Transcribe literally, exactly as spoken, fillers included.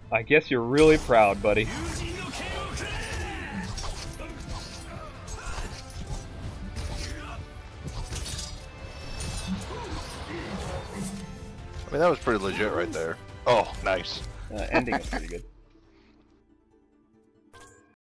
I guess you're really proud, buddy. I mean, that was pretty legit right there. Oh, nice. Uh, ending is pretty good.